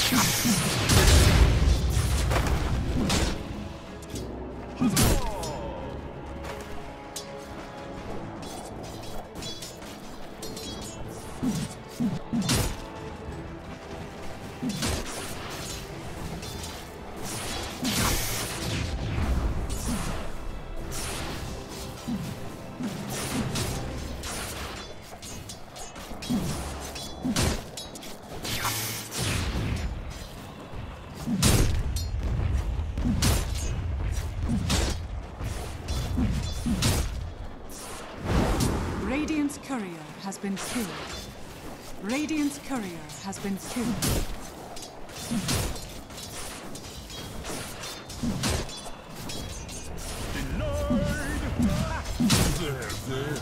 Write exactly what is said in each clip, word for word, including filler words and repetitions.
Radiant's courier has been killed. Radiant's courier has been killed. Denied! There, there.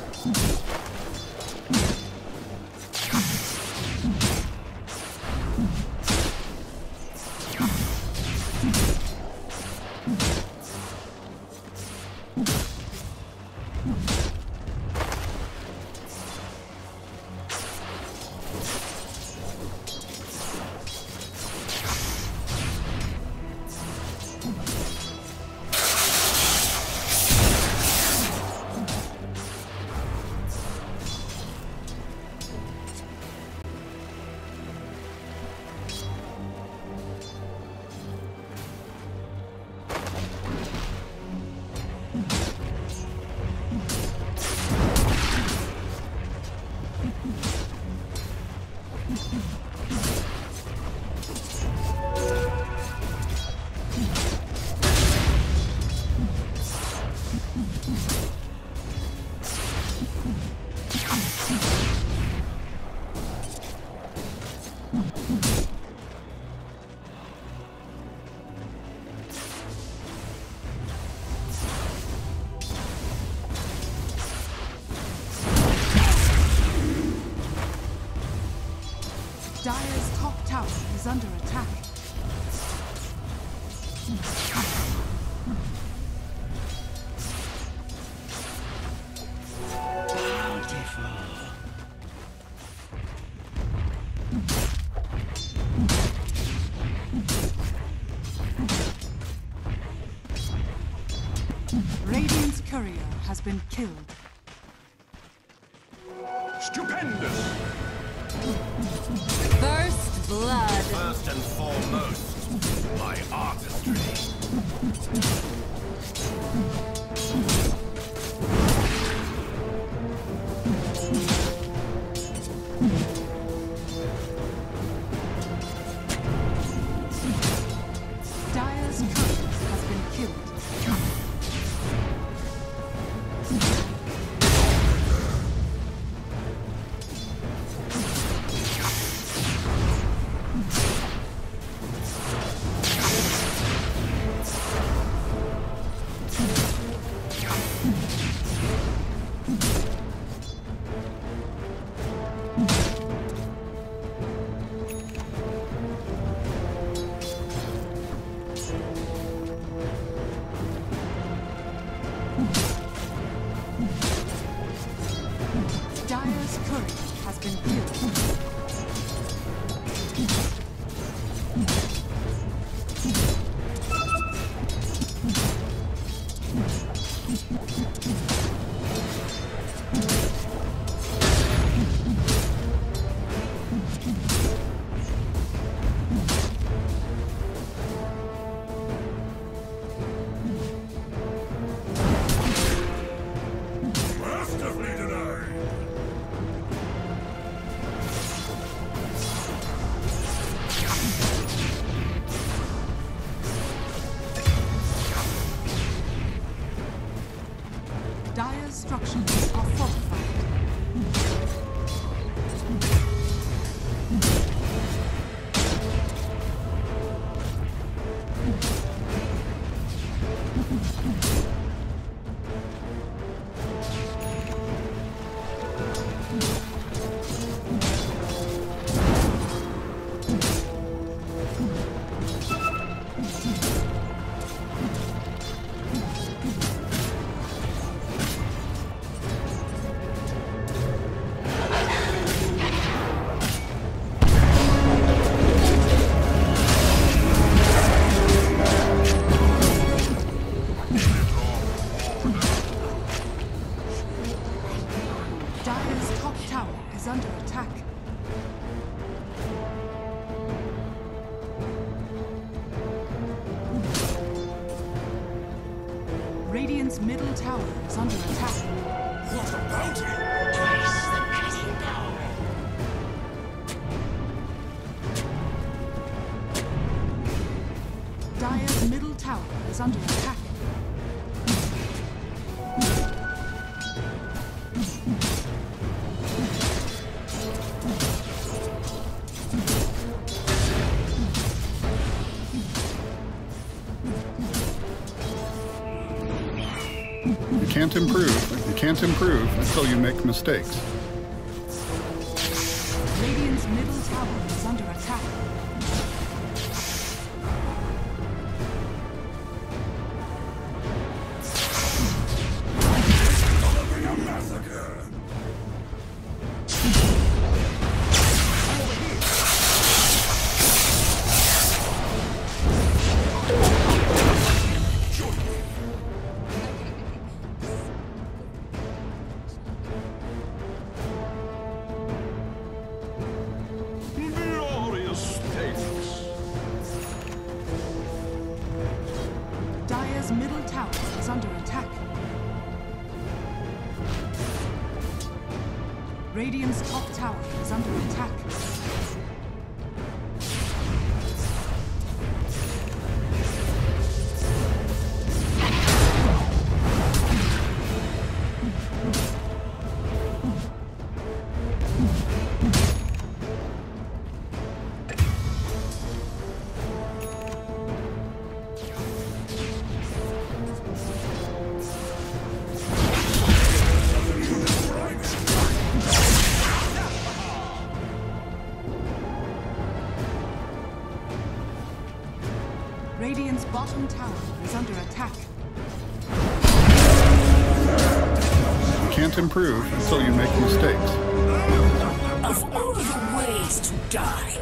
Dire's top tower is under attack. Radiant's courier has been killed. Stupendous! First blood. First and foremost, my artistry. Dire's courier has been killed. Dire's courier has been killed. Masterfully denied! Dire's structures are fortified. Radiant's middle tower is under attack. What a bounty! Twice the cutting power. Dire's middle tower is under attack. You can't improve. You can't improve until you make mistakes. Radiant's middle tower is under attack. Dire's middle tower is under attack. Radiant's top tower is under attack. Radiant's bottom tower is under attack. You can't improve until you make mistakes. Of all the ways to die.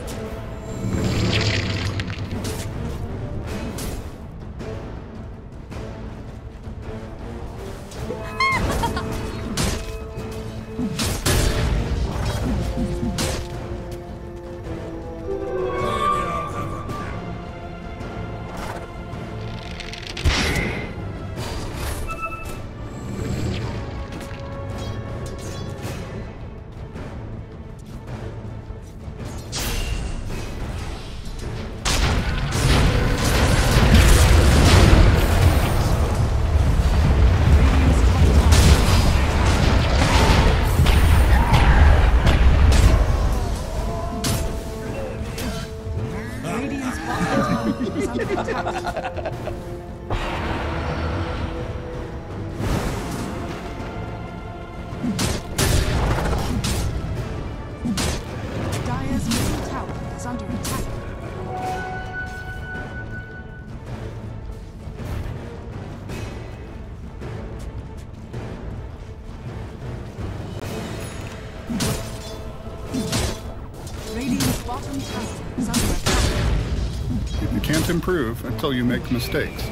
Dire's middle tower is under attack. Radiant's bottom tower is under attack. You can't improve until you make mistakes.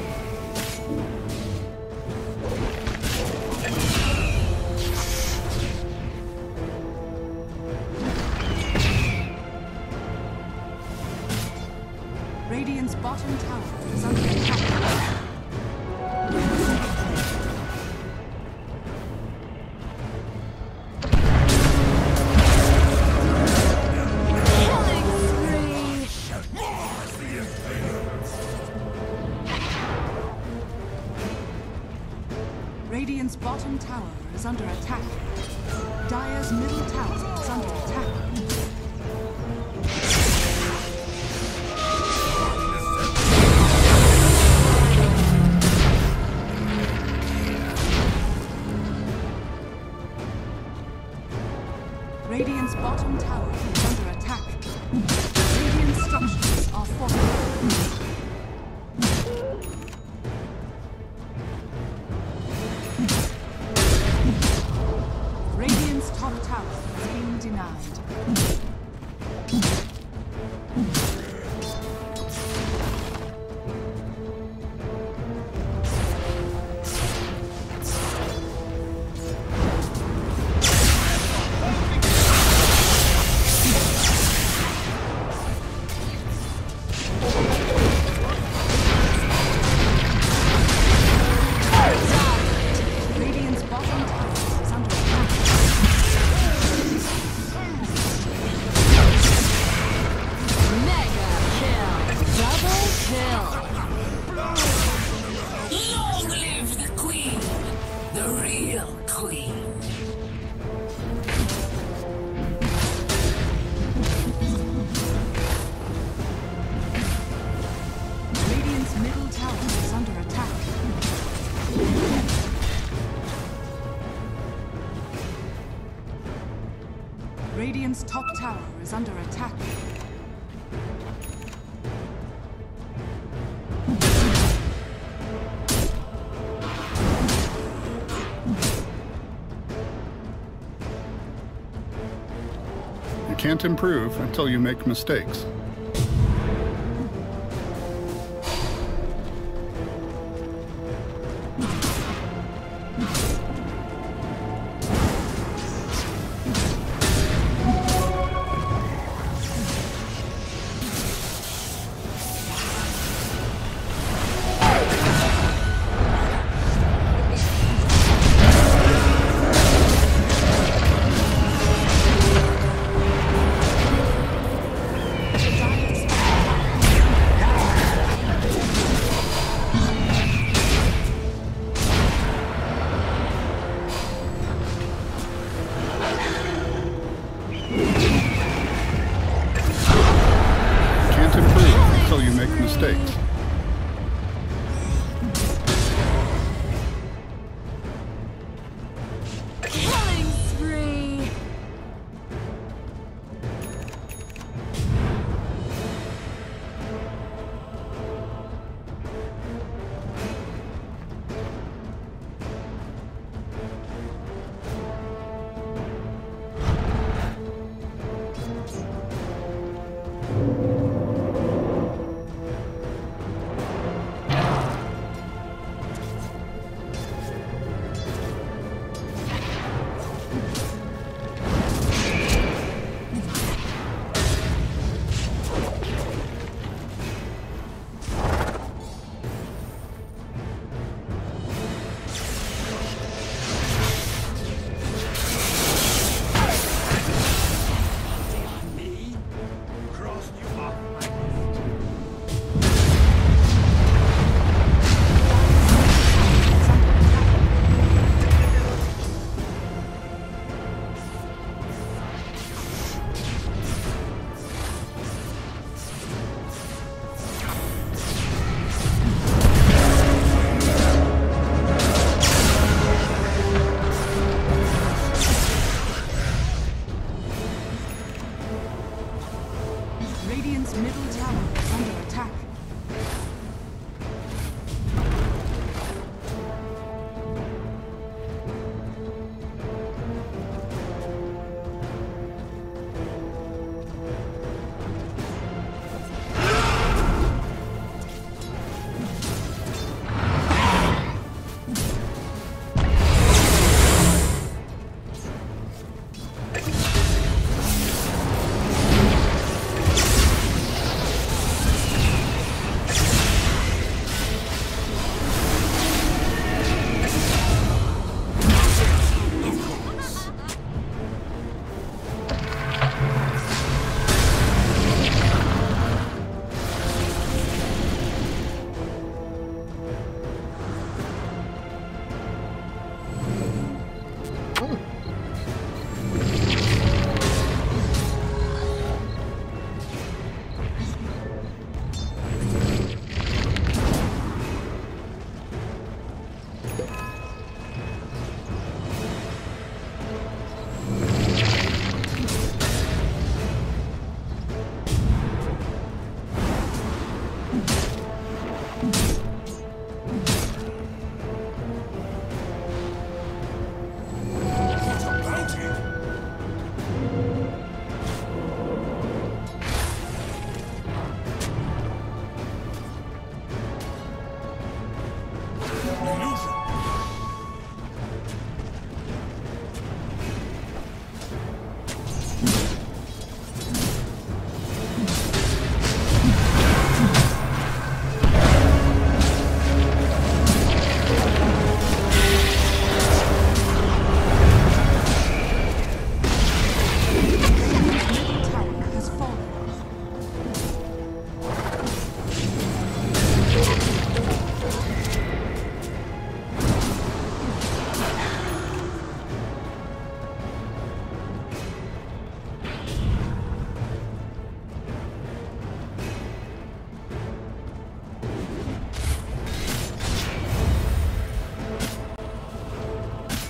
Radiant's bottom tower is under attack. Radiant's bottom tower is under attack. Dire's middle tower is under attack. Radiant's bottom tower is under attack. Radiant structures are fortified. Radiant's top tower has been denied. kill. Long live the queen, the real queen. Radiant's middle tower is under attack. Radiant's top tower is under attack. You can't improve until you make mistakes. Mistakes. Killing spree. Radiant's middle tower is under attack.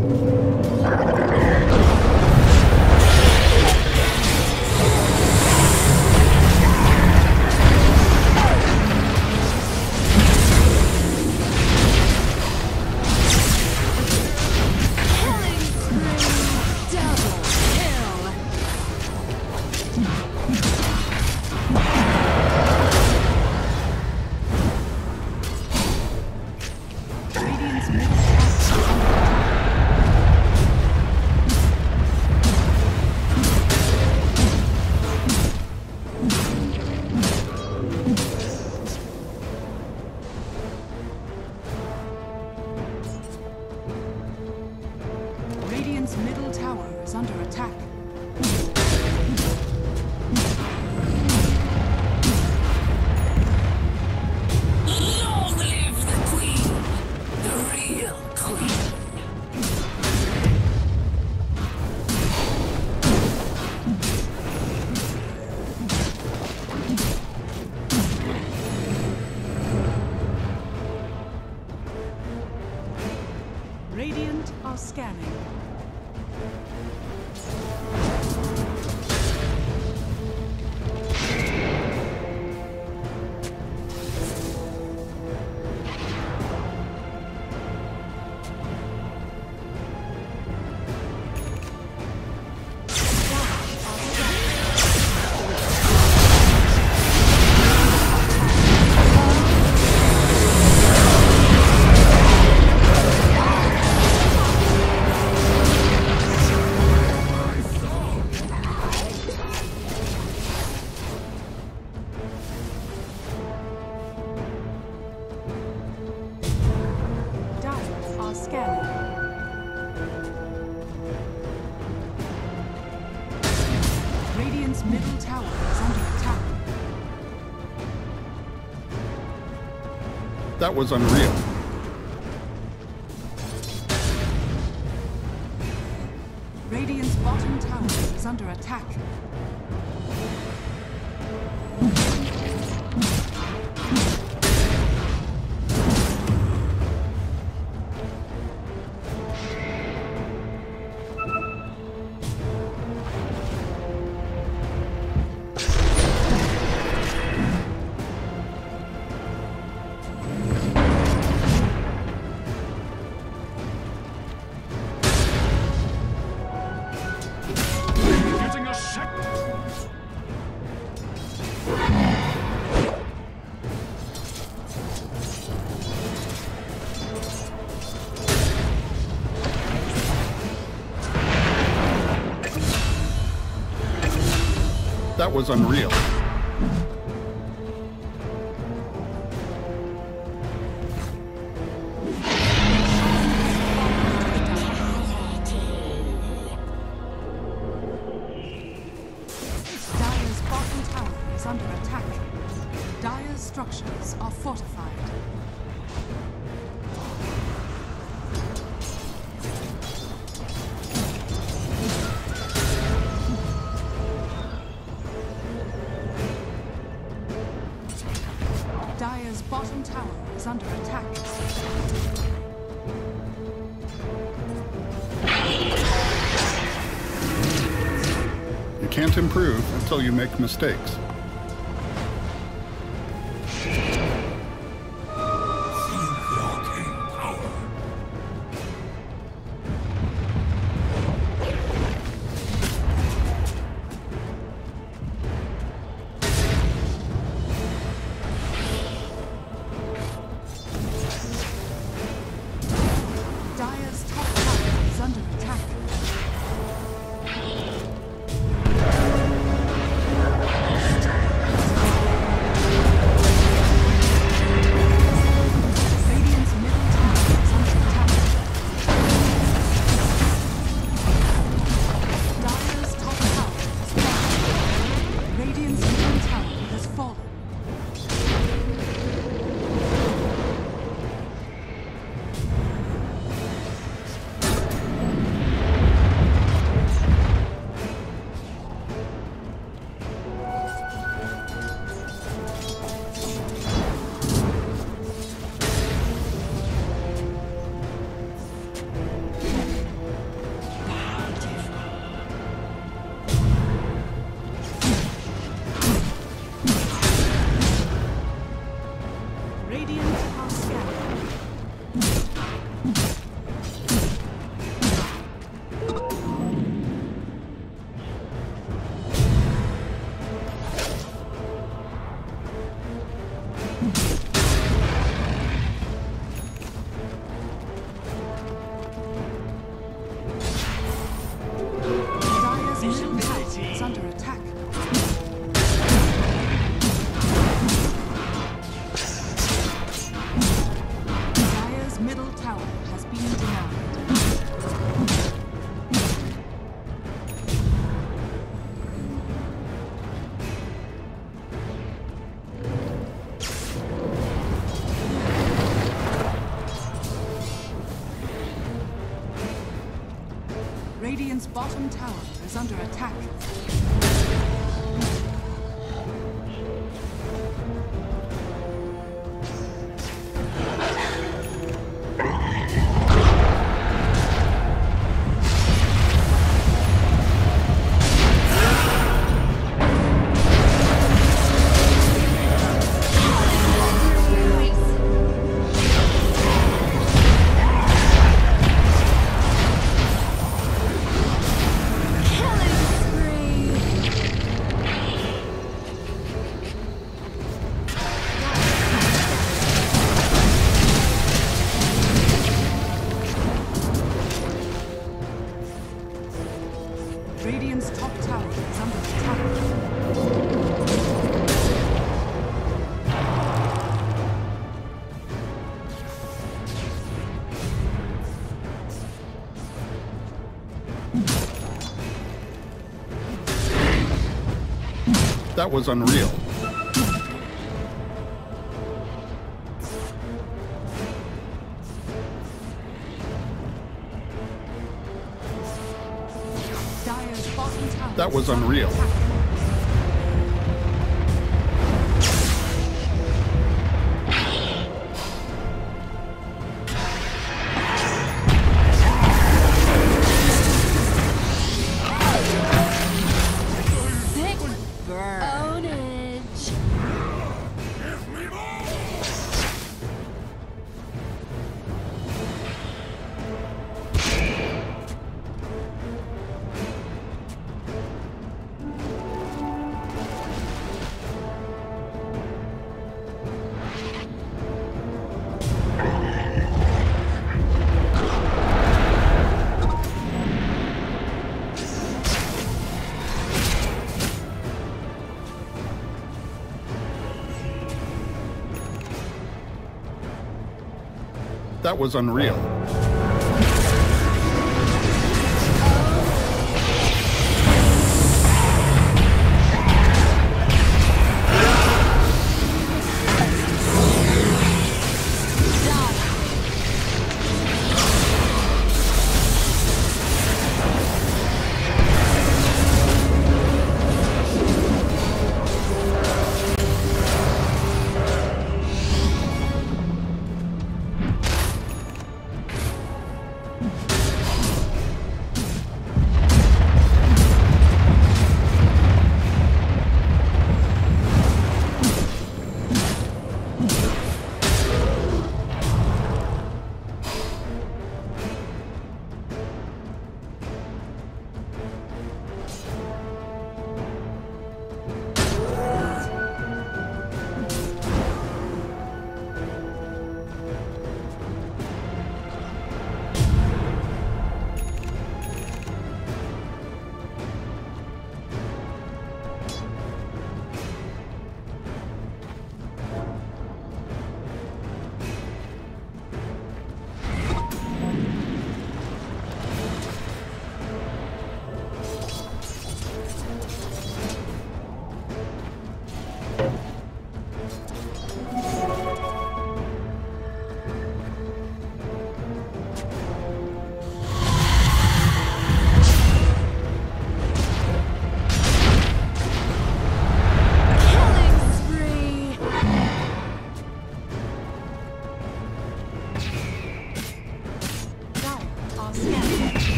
Radiant are scanning. Middle tower is under attack. That was unreal. Radiant's bottom tower is under attack. That was unreal. Dire's bottom tower is under attack. Dire's structures are fortified. Dire's bottom tower is under attack. You can't improve until you make mistakes. Dire's top tower is under attack. Radiant's bottom tower is under attack. Radiant's top tower is under attack. That was unreal. That was unreal. That was unreal.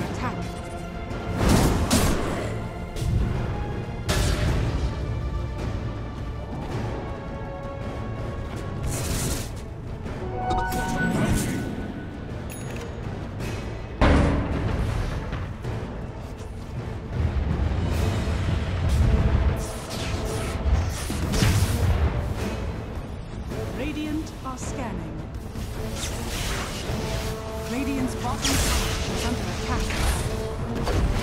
attack. Radiant are scanning. Radiant's bottom tower is under attack.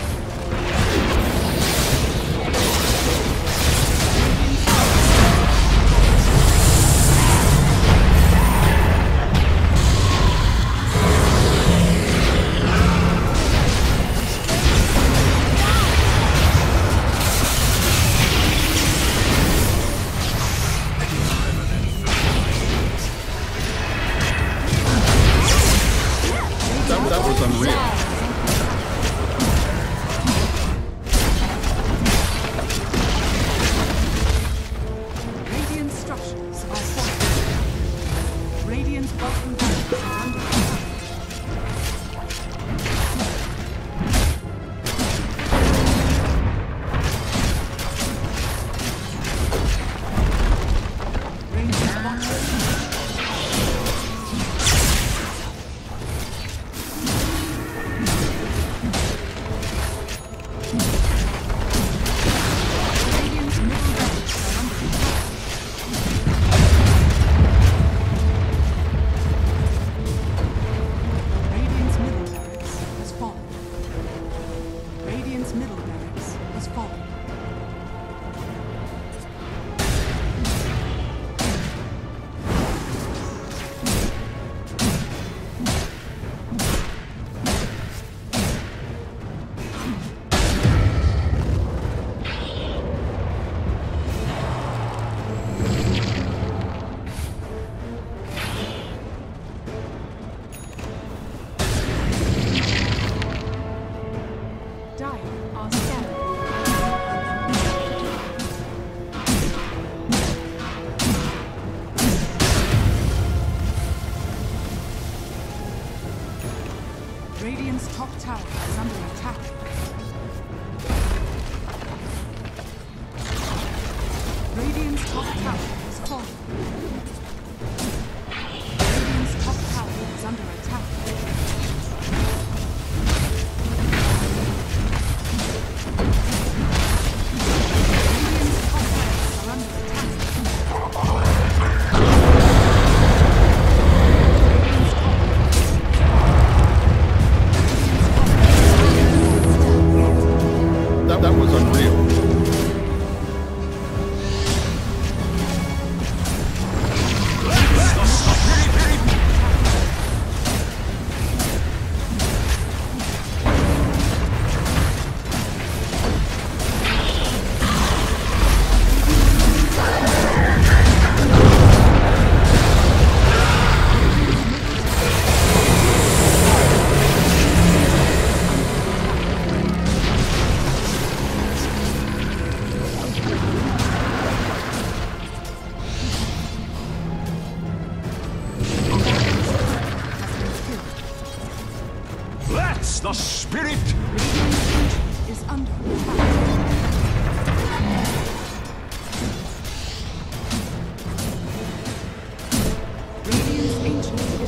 That, that was unreal. Radiant structures are falling. Radiant's bottom barracks are under attack. Radiant's bottom Radiant's middle barracks are under attack. Radiant's middle barracks has fallen. Radiant's middle barracks has fallen. Dire are scanning. Radiant's top tower is under attack. Radiant's top tower is falling. Radiant's top tower is under attack. Radiant's top barracks are under attack. Radiant's top That, that was unreal. That's the spirit! Radiant is under attack. Radiant's ancient